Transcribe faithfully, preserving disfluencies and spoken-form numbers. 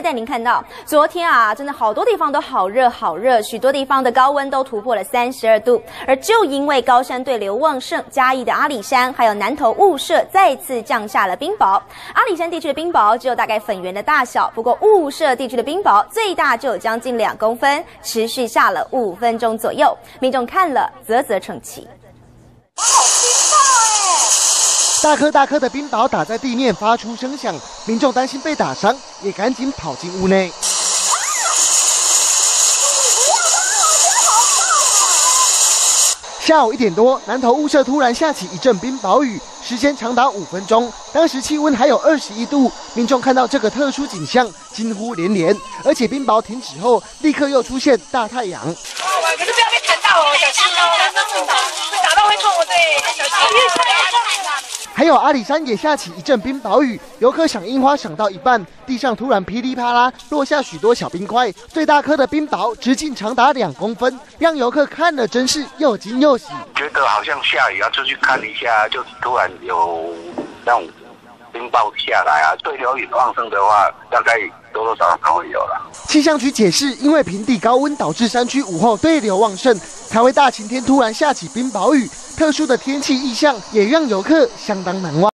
来带您看到，昨天啊，真的好多地方都好热好热，许多地方的高温都突破了三十二度。而就因为高山对流旺盛，嘉义的阿里山还有南投雾社再次降下了冰雹。阿里山地区的冰雹只有大概粉圆的大小，不过雾社地区的冰雹最大就有将近两公分，持续下了五分钟左右，民众看了啧啧称奇。 大颗大颗的冰雹打在地面，发出声响，民众担心被打伤，也赶紧跑进屋内。下午一点多，南投雾社突然下起一阵冰雹雨，时间长达五分钟，当时气温还有二十一度，民众看到这个特殊景象，惊呼连连。而且冰雹停止后，立刻又出现大太阳。 可是不要被弹到哦，小心哦！会打到会痛哦，对，小心。 还有阿里山也下起一阵冰雹雨，游客赏樱花赏到一半，地上突然噼里啪啦落下许多小冰块，最大颗的冰雹直径长达两公分，让游客看了真是又惊又喜。 觉得好像下雨，要出去看一下，就突然有那种冰雹下来啊。对流云旺盛的话，大概多多少少都会有了。 气象局解释，因为平地高温导致山区午后对流旺盛，才会大晴天突然下起冰雹雨。特殊的天气异象也让游客相当难忘。